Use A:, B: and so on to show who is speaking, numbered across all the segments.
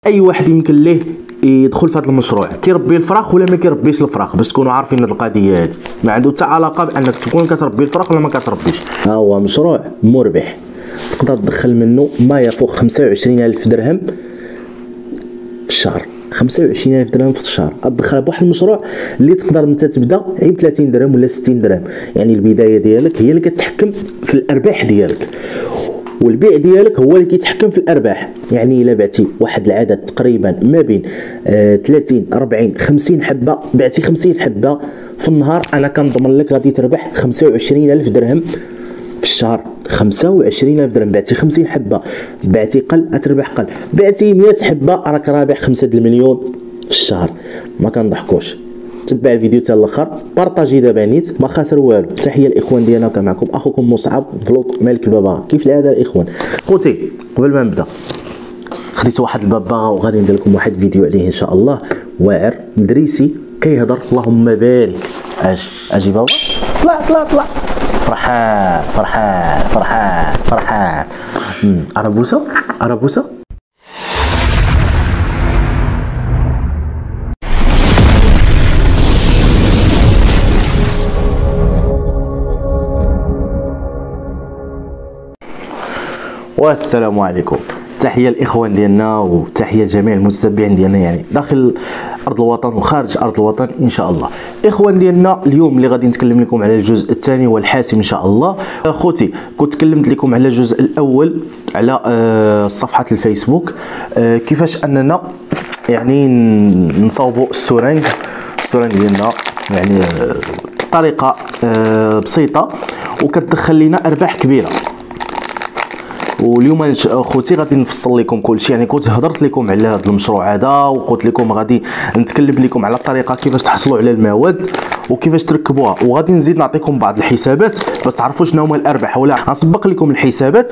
A: اي واحد يمكن ليه يدخل في هذا المشروع، كيربي الفراخ ولا ما كيربيش الفراخ، باش تكونوا عارفين هذه القضيه هذه ما عنده حتى علاقه بانك تكون كتربي الفراخ ولا ما كتربيش. ها هو مشروع مربح، تقدر تدخل منه ما يفوق 25,000 درهم في الشهر. 25,000 درهم في الشهر تدخل بواحد المشروع اللي تقدر انت تبدا غير ب 30 درهم ولا 60 درهم. يعني البدايه ديالك هي اللي كتحكم في الارباح ديالك، والبيع ديالك هو اللي كيتحكم في الارباح. يعني الا بعتي واحد العدد تقريبا ما بين 30 40 50 حبه، بعتي 50 حبه في النهار، انا كنضمن لك غادي تربح 25,000 درهم في الشهر. 25,000 درهم بعتي 50 حبه، بعتي قل تربح قل، بعتي 100 حبه راك رابح 5 المليون في الشهر. ما كنضحكوش. تبع الفيديو حتى الاخر، بارطاجي دابا نيت ما خاسر والو. تحيه الاخوان ديالنا، كان معكم اخوكم مصعب فلوق مالك البابا كيف العاده. الاخوان خوتي قبل ما نبدا خديت واحد البابا وغادي ندير لكم واحد الفيديو عليه ان شاء الله، واعر مدريسي كيهضر اللهم بارك. اجي بابا طلع طلع طلع، فرحان فرحان فرحان فرحان. عربوسه عربوسه. والسلام عليكم، تحيه الاخوان ديالنا وتحيه جميع المتتبعين ديالنا، يعني داخل ارض الوطن وخارج ارض الوطن ان شاء الله. اخوان ديالنا اليوم اللي غادي نتكلم لكم على الجزء الثاني والحاسم ان شاء الله. اخوتي كنت تكلمت لكم على الجزء الاول على صفحه الفيسبوك، كيفاش اننا يعني نصاوبوا السرنج ديالنا، يعني بطريقه بسيطه وكتدخل لنا ارباح كبيره. واليوم اخوتي غادي نفصل لكم كلشي. يعني كنت هضرت لكم على هذا المشروع هذا وقلت لكم غادي نتكلم لكم على الطريقه كيفاش تحصلوا على المواد وكيفاش تركبوها، وغادي نزيد نعطيكم بعض الحسابات باش تعرفوا شنو هما الارباح. ولا غنسبق لكم الحسابات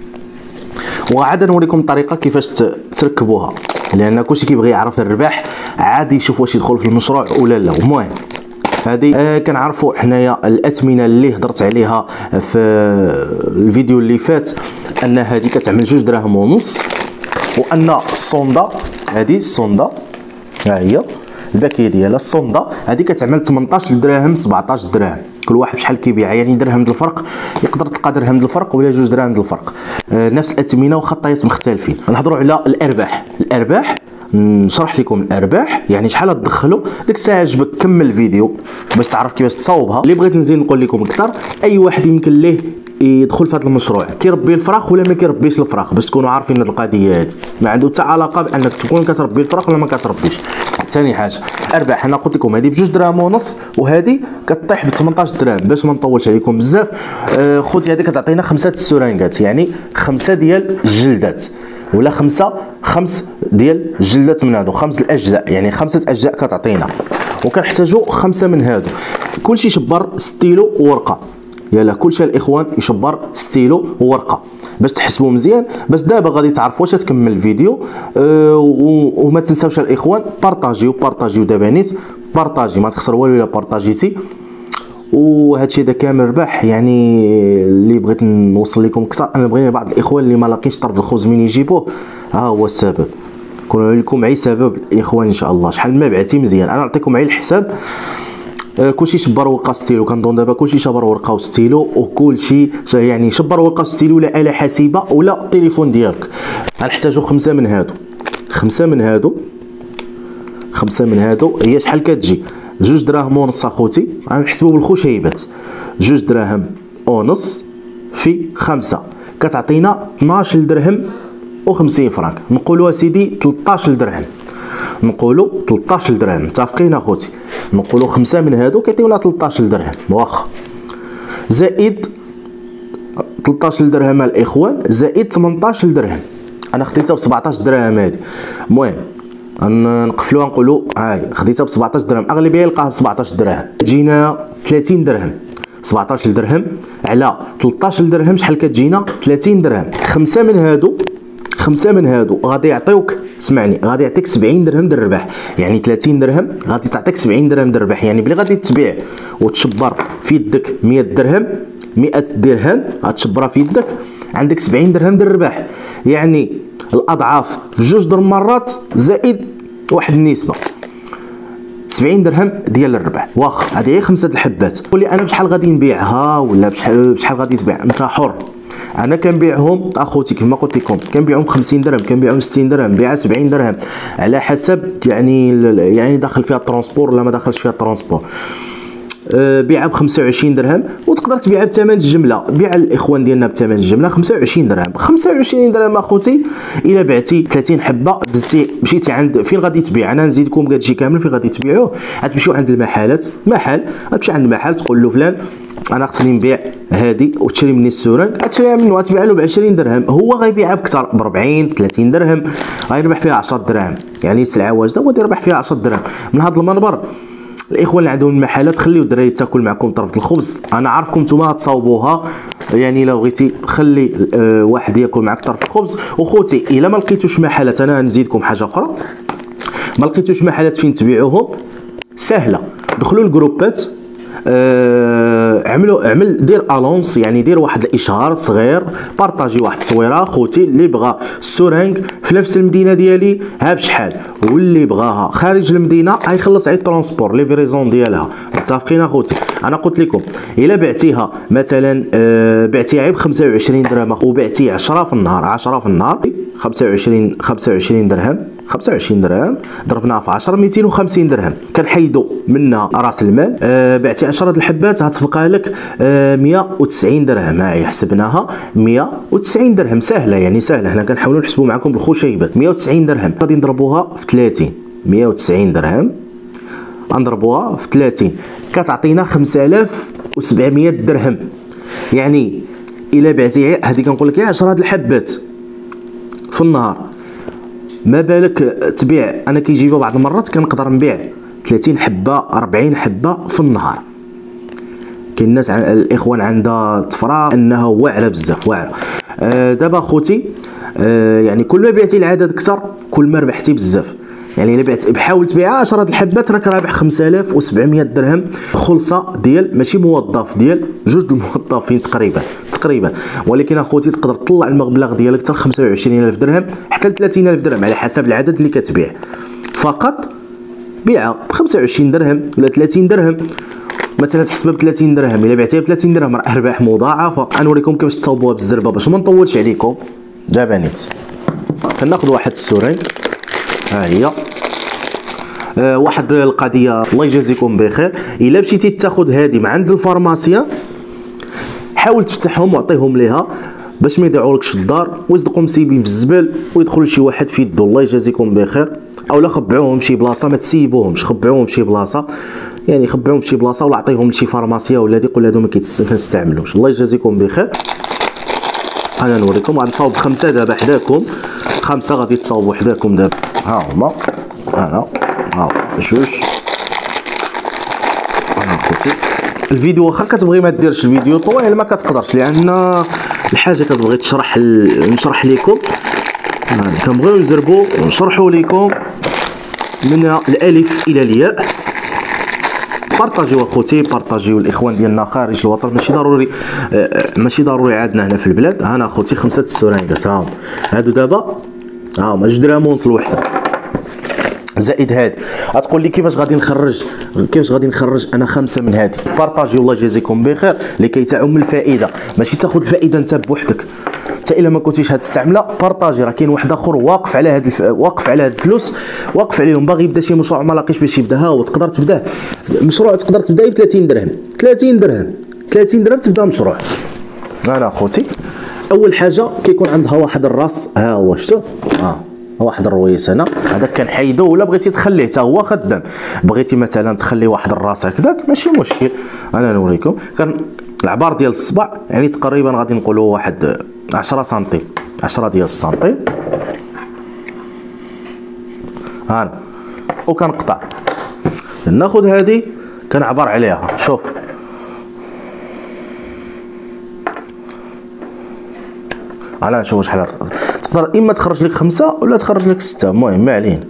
A: وعاد نوريكم الطريقه كيفاش تركبوها، لان كلشي كيبغي يعرف الربح عادي يشوف واش يدخل في المشروع ولا لا. المهم هذه كنعرفوا حنايا الاثمنه اللي هضرت عليها في الفيديو اللي فات، ان هذه كتعمل 2 دراهم ونص، وان الصوندا هذه الصوندا ها هي الباكيه ديالها الصوندا هذه كتعمل 18 دراهم 17 دراهم، كل واحد بشحال كيبيعها. يعني درهم د الفرق، يقدر تلقى درهم د الفرق ولا 2 دراهم د الفرق، نفس الاثمنه وخطايات مختلفين. نهضروا على الارباح نشرح لكم الارباح، يعني شحال تدخلوا. ديك الساعه عجبك كمل الفيديو باش تعرف كيفاش تصاوبها. اللي بغيت نزيد نقول لكم اكثر، اي واحد يمكن ليه يدخل في هذا المشروع، كيربي الفراخ ولا ما كيربيش الفراخ، باش تكونوا عارفين هذه القضيه هذه ما عنده حتى علاقه بانك تكون كتربي الفراخ ولا ما كتربيش. ثاني حاجه ارباح، انا قلت لكم هذه ب2 دراهم ونص وهذه كطيح ب 18 درهم. باش ما نطولش عليكم بزاف خوتي، هذه كتعطينا 5 السرنجات، يعني 5 ديال الجلدات ولا 5 ديال الجلدات من هادو، 5 الاجزاء، يعني 5 اجزاء كتعطينا، وكنحتاجوا 5 من هادو. كلشي شبر ستيلو وورقه، يلا كلشي الاخوان يشبر ستيلو وورقه باش تحسبوا مزيان، باش دابا غادي تعرفوا واش تكمل الفيديو. وما تنساوش الاخوان بارطاجيو دابا نيت، بارطاجي ما تخسر والو الا بارطاجيتي. وهادشي هذا كامل ربح. يعني اللي بغيت نوصل لكم اكثر، انا بغينا بعض الاخوان اللي ما لاقيش طرف الخبز من يجيبوه، ها هو السبب. كون لكم عي سبب الاخوان ان شاء الله. شحال ما بعتي مزيان، انا نعطيكم عي الحساب. كلشي شبر ورقه ستيلو، كنظن دابا كلشي شبر ورقه وستيلو، وكلشي يعني شبر ورقه وستيلو ولا آلة حاسبه ولا التليفون ديالك. غنحتاجو 5 من هادو، 5 من هادو هي شحال كتجي؟ 2 دراهم ونص اخوتي، غنحسبوا بالخشيبات. 2 دراهم ونص في 5 كتعطينا 12 درهم و50 فرانك. نقولوا سيدي 13 درهم، نقولوا 13 درهم، متفقين اخوتي؟ نقولوا 5 من هادو كيعطيونا 13 درهم واخا، زائد 13 درهم الاخوان، زائد 18 درهم. انا خديتها ب 17 درهم هذه. المهم نقفلوها نقولوا هاي خديتها ب 17 درهم، اغلبيه يلقاها ب 17 درهم، تجينا 30 درهم. 17 درهم على 13 درهم شحال كتجينا؟ 30 درهم. 5 من هادو غادي يعطيوك، اسمعني، غادي يعطيك 70 درهم د الربح. يعني 30 درهم غادي تعطيك 70 درهم د الربح. يعني بلي غادي تبيع وتشبر في يدك 100 درهم، 100 درهم غتشبرها في يدك، عندك 70 درهم ديال الربح، يعني الاضعاف في جوج د المرات زائد واحد النسبه. 70 درهم ديال الربح، واخا هذه هي 5 الحبات. قول لي انا بشحال غادي نبيعها ولا بشحال غادي تبيع، انت حر. انا كنبيعهم اخوتي كما قلت لكم، كنبيعهم ب 50 درهم، كنبيعهم 60 درهم، بيعها 70 درهم على حسب يعني داخل فيها الترونسبور ولا ما داخلش فيها الترونسبور. بيعها ب 25 درهم وتقدر تبيعها بثمن الجمله. بيع الاخوان ديالنا بثمن الجمله 25 درهم. 25 درهم اخوتي الا بعتي 30 حبه دزتي مشيتي عند فين غادي تبيع. انا نزيدكم كاع هادشي كامل فين غادي تبيعوه. غتمشيو عند المحلات، غتمشي عند المحل تقول له فلان انا خصني نبيع هادي وتشري مني السورانك، غتشريها منه غتبيع له ب 20 درهم، هو غيبيعها بكثر ب 40 30 درهم، غيربح فيها 10 دراهم. يعني السلعه واجده هو يربح فيها 10 دراهم. من هذا المنبر الاخوان اللي عندهم المحلات خليو الدراري تاكل معكم طرف الخبز. انا عارفكم نتوما تصاوبوها، يعني لو بغيتي خلي واحد ياكل معك طرف الخبز. وخوتي الا ما لقيتوش محلات، انا نزيدكم حاجه اخرى، ما لقيتوش محلات فين تبيعوهم، سهله، دخلوا الجروبات، دير الونس، يعني دير واحد الاشهار صغير، بارطاجي واحد التصويره خوتي اللي بغى السورانك في نفس المدينه ديالي ها بشحال، واللي بغاها خارج المدينه غيخلص على الترونسبور لي فيريزون ديالها. متفقين اخوتي؟ انا قلت لكم الا بعتيها مثلا بعتيها ب 25 درهم وبعتي 10 في النهار، 10 في النهار 25 درهم، 25 درهم ضربناها في 10 250 درهم. كنحيدوا منها راس المال. بعتي 10 الحبات غتبقى لك 190 درهم. هاي حسبناها 190 درهم، سهله يعني سهله. حنا كنحاولوا نحسبوا معكم بالخشيبات. 190 درهم غادي نضربوها في 30، 190 درهم نضربوها في 30 كتعطينا 5700 درهم. يعني الا بعتي هذه كنقول لك 10 الحبات في النهار، ما بالك تبيع. انا كيجيبوا بعض المرات كنقدر نبيع 30 حبه 40 حبه في النهار. كاين الناس الاخوان عندها طفره انها واعره بزاف، واعره. دابا خوتي يعني كل ما بعتي العدد اكثر كل ما ربحتي بزاف. يعني الا بعت بحاول تبيعها 10 الحبات راك رابح 5700 درهم خلصه ديال ماشي موظف، ديال جوج الموظفين تقريبا. ولكن اخوتي تقدر تطلع المبلغ ديالك حتى 25000 درهم حتى ل 30000 درهم على حسب العدد اللي كتبيع. فقط بيعها ب 25 درهم ولا 30 درهم، مثلا تحسبها ب 30 درهم. الا بعتيها ب 30 درهم راه ارباح مضاعفه. غنوريكم كيفاش تصاوبوها بالزربه باش ما نطولش عليكم. دابا نيت كناخذ واحد السورانك، ها هي واحد القضيه الله يجازيكم بخير. الا مشيتي تاخذ هذه من عند الفارماسيان حاول تفتحهم وعطيهم ليها باش ما يضيعولكش في الدار ويصدقوا مسيبين في الزبل ويدخل شي واحد في يدو. الله يجازيكم بخير. اولا خبعوهم شي بلاصه، ما تسيبوهمش، خبعوهم في شي بلاصه، يعني خبعوهم في شي بلاصه ولا عطيهم لشي فارماسيا ولا قول هادو ما كنستعملوش. الله يجازيكم بخير. انا نوريكم غادي نصاوب 5 دابا حداكم، 5 غادي تصاوبوا حداكم دابا. ها هما انا ها جوج. انا خوتي الفيديو واخا كتبغي ما ديرش الفيديو طويل ما كتقدرش، لان الحاجه كتبغي نشرح لكم. كنبغيو نزربوا ونشرحوا لكم من الالف الى الياء. بارطاجيو اخوتي، بارطاجيو الاخوان ديالنا خارج الوطن، ماشي ضروري عندنا هنا في البلاد. انا اخوتي 5 السورانكات هادو دابا هما 2 درهم ونص الوحده زائد هادي. غتقول لي كيفاش غادي نخرج انا 5 من هادي. بارطاجيو الله يجازيكم بخير لكي تعم الفائده، ماشي تاخذ الفائده انت بوحدك. حتى الا ما كنتيش هتستعملها بارطاجي. راه كاين واحد اخر واقف على هاد الفلوس، واقف عليهم، باغي يبدا شي مشروع ما لاقيش باش يبدا. ها هو تقدر تبداه مشروع، تقدر تبدا ب 30 درهم، 30 درهم تبدا مشروع. انا اخوتي اول حاجه كيكون عندها واحد الراس، ها هو شفتو واحد الرويس هنا، هذاك كنحيدو. ولا بغيتي تخليه حتى هو خدام، بغيتي مثلا تخلي واحد الراس هكذاك ماشي مشكل. انا نوريكم. كان العبار ديال الصبع يعني تقريبا غادي نقولوا واحد 10 سنتيم، 10 ديال السنتيم. هانا وكنقطع. ناخذ هذه كنعبر عليها. شوف انا نشوف شحال تقدر اما تخرج لك 5 ولا تخرج لك 6، المهم ما علينا.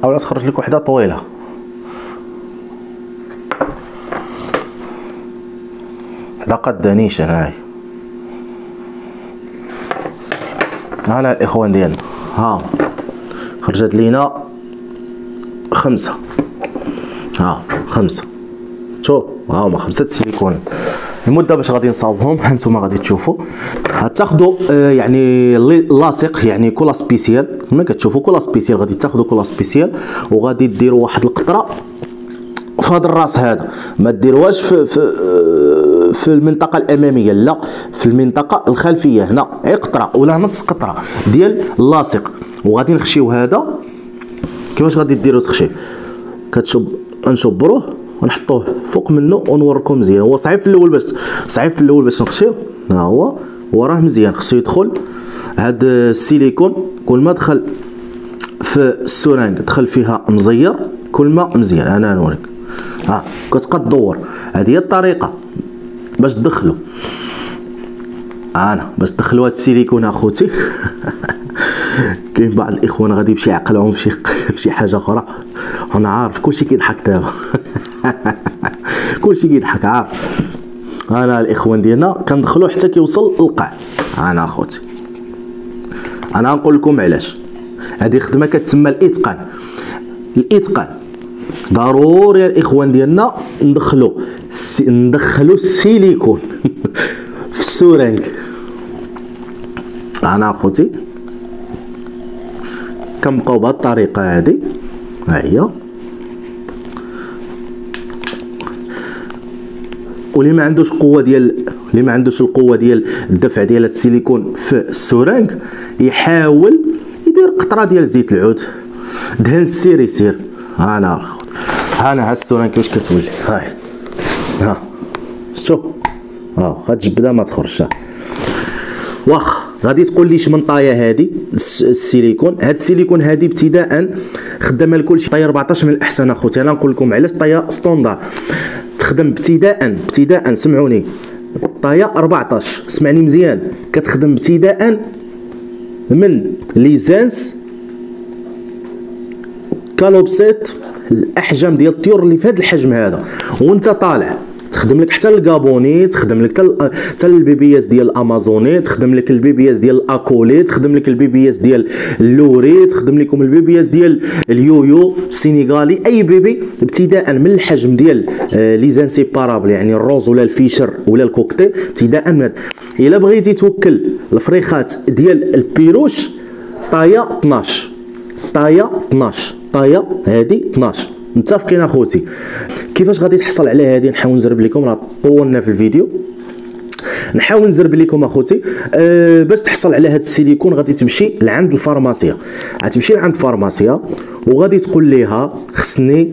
A: اولا تخرج لك وحده طويله. حدا قدانيش انا هنا الاخوان ديالنا. ها خرجت لينا 5. ها 5 شوف، ها هما 5 سيليكون. المده باش غادي نصاوبهم هانتوما غادي تشوفوا. غتاخدوا يعني لاصق، يعني كولا سبيسيال كما كتشوفوا. كولا سبيسيال غادي تاخدوا كولا سبيسيال وغادي ديروا واحد القطره في هذا الراس هذا. ما ديروهاش في المنطقه الاماميه، لا في المنطقه الخلفيه هنا، قطره ولا نص قطره ديال اللاصق. وغادي نخشيو هذا. كيفاش غادي ديروا تخشي؟ نشبروه ونحطوه فوق منه ونوريكم مزيان. هو صعيب في الاول باش نخشيوه. ها هو وراه مزيان، خصو يدخل هاد السيليكون. كل ما دخل في السرنج دخل فيها مزير، كل ما مزيان. انا نوريك. ها كتبقى تدور. هذه هي الطريقه باش تدخلوا. باش تدخلوا هاد السيليكون اخوتي. كاين بعض الاخوان غادي يمشي عقلهم في شي حاجه اخرى. انا عارف كلشي كيضحك دابا. كلشي كيضحك عارف. انا الاخوان ديالنا كندخلوا حتى كيوصل للقاع. انا اخوتي انا نقول لكم علاش. هذه خدمه كتسمى الاتقان. ضروري يا الاخوان ديالنا ندخلوا السيليكون في السرنج. انا اخوتي كنبقاو بهذه الطريقه هذه. ها هي. واللي ما عندوش القوه ديال الدفع ديال السيليكون في السرنج يحاول يدير قطره ديال زيت العود. دهن السير يسير. انا اخوت ها السرنج كيفاش كتولي. ها شتو غتجبدها ما تخرجش. واخا غادي تقول لي شمن طايه هذه السيليكون. هاد السيليكون هذه ابتداء خدامه لكلشي. طايه 14 من الاحسن اخوتي. انا نقول لكم علاش. طايه ستوندار تخدم ابتداء سمعوني. طايه 14 اسمعني مزيان. كتخدم ابتداء من ليزانس كالوبسيت، الاحجام ديال الطيور اللي في هذا الحجم هذا، وانت طالع تخدم لك حتى الكابوني، تخدم لك حتى البيبياس ديال الامازوني، تخدم لك البيبياس ديال الاكولي، تخدم لك البيبياس ديال اللوري، تخدم لكم البيبياس ديال اليويو السينيغالي. اي بيبي ابتداء من الحجم ديال لي زانسيبارابل، يعني الروز ولا الفيشر ولا الكوكتيل، ابتداء من الا بغيتي توكل الفريخات ديال البيروش طايه 12 طايه هذه 12. متفقين اخوتي؟ كيفاش غادي تحصل على هذه؟ نحاول نزرب لكم، راه طولنا في الفيديو. نحاول نزرب لكم اخوتي. باش تحصل على هذا السيليكون غادي تمشي لعند الفارماسيا. غتمشي لعند الفارماسيا وغادي تقول ليها خصني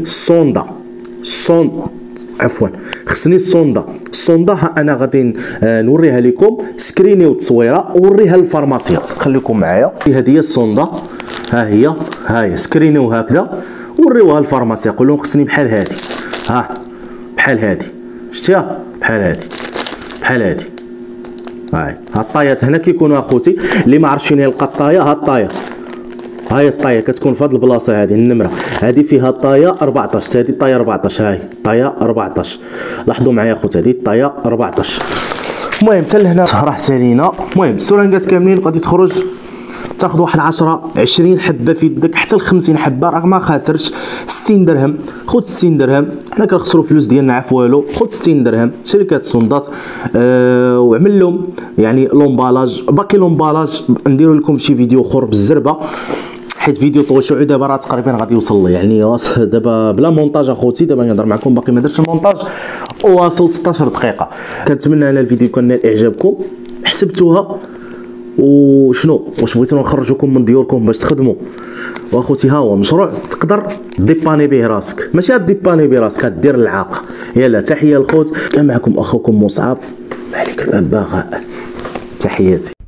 A: خصني الصوندا. ها انا غادي نوريها لكم، سكرينيو التصويره ووريها للفارماسيا. خليكم معايا. هذه هي الصوندا. ها هي سكرينيو هكذا وريوها للفارماسيا. قول لهم خصني بحال هذه. بحال هذه شتيها؟ بحال هذه. هاي الطايات هنا كيكونوا اخوتي. اللي ما عرفش فين يلقى الطايه، هاي الطايه كتكون في هذه البلاصه هذه النمره هذه فيها الطايه 14. هذه الطايه 14. هاي الطايه 14. لاحظوا معايا اخوتي هذه الطايه 14. المهم حتى لهنا راه سالينا. المهم السرنجات كاملين غادي تخرج. تاخذ واحد 10 20 حبه في يدك حتى ل 50 حبه، راك ما خاسرش. 60 درهم. خذ 60 درهم. حنا كنخسروا فلوس ديالنا عف والو. خذ 60 درهم شركه الصندات. وعمل لهم يعني لومبالاج. باقي لومبالاج نديروا لكم شي فيديو اخر بالزربه، حيت فيديو طويل شويه. دابا راه تقريبا غادي يوصل لي يعني دابا بلا مونتاج اخوتي. دابا نهضر معكم باقي ما درتش المونتاج، واصل 16 دقيقه. كنتمنى انا الفيديو يكون نال اعجابكم. حسبتوها وشنو واش بغيتو نخرجوكم من ديوركم باش تخدموا. واخوتي ها هو مشروع تقدر ديباني به راسك، ماشي ديباني به راسك، دير العاق. يلا تحيه الخوت. كان معكم اخوكم مصعب مالك البغاء. تحياتي.